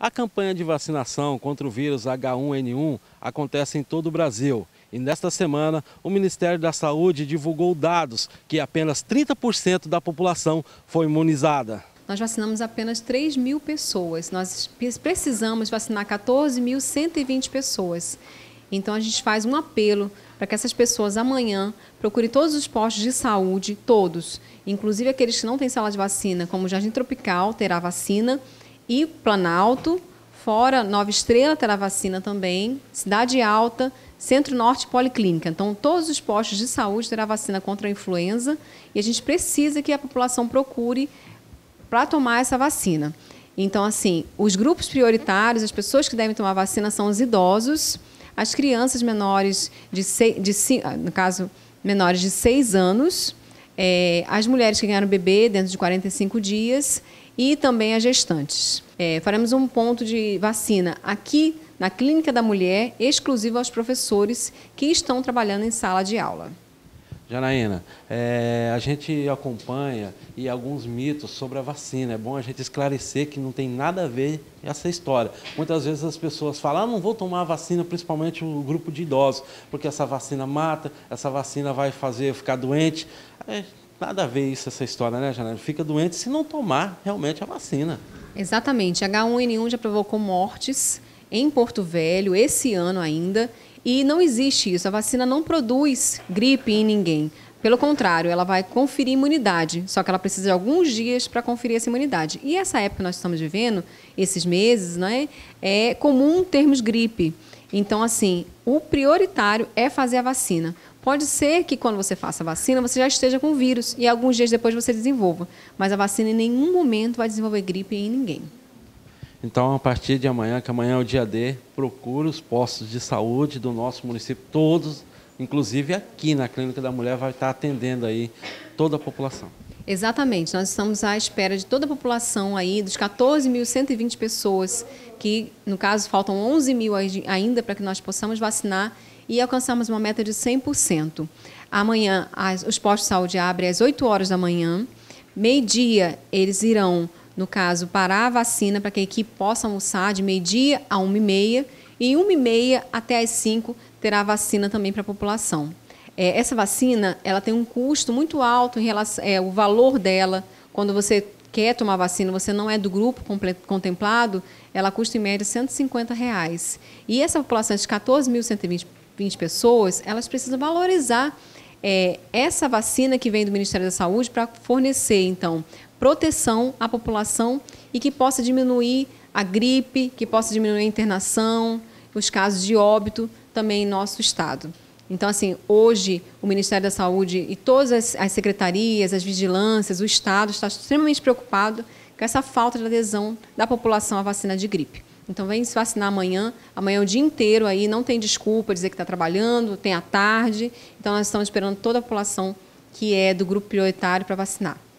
A campanha de vacinação contra o vírus H1N1 acontece em todo o Brasil. E nesta semana, o Ministério da Saúde divulgou dados que apenas 30% da população foi imunizada. Nós vacinamos apenas 3.000 pessoas. Nós precisamos vacinar 14.120 pessoas. Então, a gente faz um apelo para que essas pessoas amanhã procurem todos os postos de saúde, todos, inclusive aqueles que não têm sala de vacina, como Jardim Tropical, terá vacina, e Planalto, fora Nova Estrela, terá vacina também, Cidade Alta, Centro-Norte Policlínica. Então, todos os postos de saúde terá vacina contra a influenza e a gente precisa que a população procure para tomar essa vacina. Então, assim, os grupos prioritários, as pessoas que devem tomar vacina são os idosos, as crianças menores menores de 6 anos, as mulheres que ganharam bebê dentro de 45 dias e também as gestantes. Faremos um ponto de vacina aqui na Clínica da Mulher, exclusivo aos professores que estão trabalhando em sala de aula. Janaína, a gente acompanha e alguns mitos sobre a vacina. É bom a gente esclarecer que não tem nada a ver essa história. Muitas vezes as pessoas falam, não vou tomar a vacina, principalmente o grupo de idosos, porque essa vacina mata, essa vacina vai fazer eu ficar doente. Nada a ver isso, essa história, né, Janaína? Fica doente se não tomar realmente a vacina. Exatamente. H1N1 já provocou mortes em Porto Velho, esse ano ainda. E não existe isso, a vacina não produz gripe em ninguém. Pelo contrário, ela vai conferir imunidade, só que ela precisa de alguns dias para conferir essa imunidade. E essa época que nós estamos vivendo, esses meses, né, é comum termos gripe. Então, assim, o prioritário é fazer a vacina. Pode ser que quando você faça a vacina, você já esteja com o vírus e alguns dias depois você desenvolva. Mas a vacina em nenhum momento vai desenvolver gripe em ninguém. Então, a partir de amanhã, que amanhã é o dia D, procure os postos de saúde do nosso município, todos, inclusive aqui na Clínica da Mulher, vai estar atendendo aí toda a população. Exatamente, nós estamos à espera de toda a população aí, dos 14.120 pessoas, que no caso faltam 11.000 ainda para que nós possamos vacinar e alcançarmos uma meta de 100%. Amanhã, os postos de saúde abrem às 8 horas da manhã, meio-dia eles irão, no caso, parar a vacina para que a equipe possa almoçar de meio-dia a 1h30 e 1h30 até às 5 terá a vacina também para a população. Essa vacina ela tem um custo muito alto em relação o valor dela. Quando você quer tomar vacina, você não é do grupo contemplado, ela custa em média R$150. E essa população de 14.120 pessoas, elas precisam valorizar essa vacina que vem do Ministério da Saúde para fornecer, então, proteção à população e que possa diminuir a gripe, que possa diminuir a internação, os casos de óbito também em nosso estado. Então, assim, hoje o Ministério da Saúde e todas as secretarias, as vigilâncias, o Estado está extremamente preocupado com essa falta de adesão da população à vacina de gripe. Então, vem se vacinar amanhã é o dia inteiro aí, não tem desculpa dizer que está trabalhando, tem à tarde. Então, nós estamos esperando toda a população que é do grupo prioritário para vacinar.